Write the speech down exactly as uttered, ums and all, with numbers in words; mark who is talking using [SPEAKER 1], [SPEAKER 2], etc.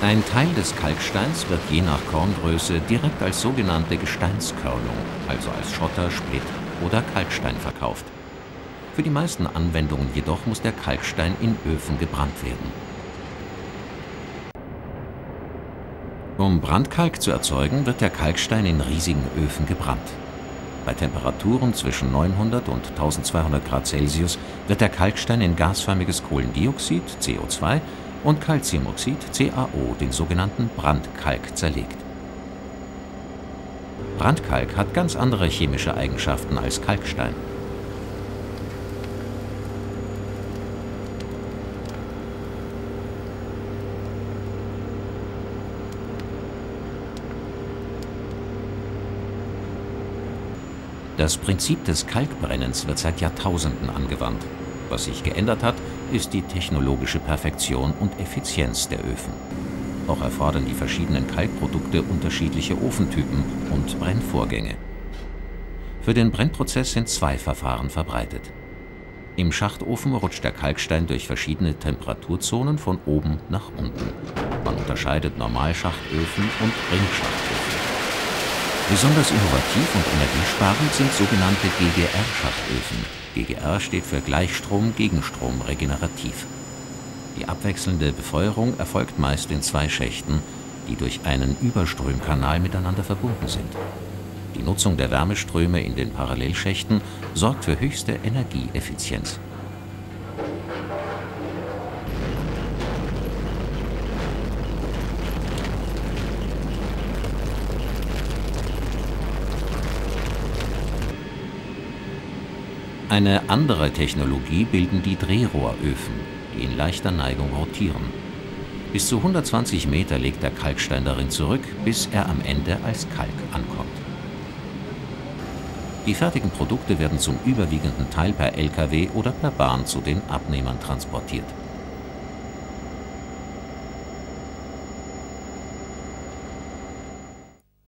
[SPEAKER 1] Ein Teil des Kalksteins wird je nach Korngröße direkt als sogenannte Gesteinskörnung, also als Schotter, Splitt oder Kalkstein verkauft. Für die meisten Anwendungen jedoch muss der Kalkstein in Öfen gebrannt werden. Um Brandkalk zu erzeugen, wird der Kalkstein in riesigen Öfen gebrannt. Bei Temperaturen zwischen neunhundert und eintausendzweihundert Grad Celsius wird der Kalkstein in gasförmiges Kohlendioxid, C O zwei, und Calciumoxid, C A O, den sogenannten Brandkalk, zerlegt. Brandkalk hat ganz andere chemische Eigenschaften als Kalkstein. Das Prinzip des Kalkbrennens wird seit Jahrtausenden angewandt. Was sich geändert hat, ist die technologische Perfektion und Effizienz der Öfen. Auch erfordern die verschiedenen Kalkprodukte unterschiedliche Ofentypen und Brennvorgänge. Für den Brennprozess sind zwei Verfahren verbreitet. Im Schachtofen rutscht der Kalkstein durch verschiedene Temperaturzonen von oben nach unten. Man unterscheidet Normalschachtöfen und Ringschachtöfen. Besonders innovativ und energiesparend sind sogenannte G G R-Schachtöfen. G G R steht für Gleichstrom, Gegenstrom, regenerativ. Die abwechselnde Befeuerung erfolgt meist in zwei Schächten, die durch einen Überströmkanal miteinander verbunden sind. Die Nutzung der Wärmeströme in den Parallelschächten sorgt für höchste Energieeffizienz. Eine andere Technologie bilden die Drehrohröfen, die in leichter Neigung rotieren. Bis zu hundertzwanzig Meter legt der Kalkstein darin zurück, bis er am Ende als Kalk ankommt. Die fertigen Produkte werden zum überwiegenden Teil per L K W oder per Bahn zu den Abnehmern transportiert.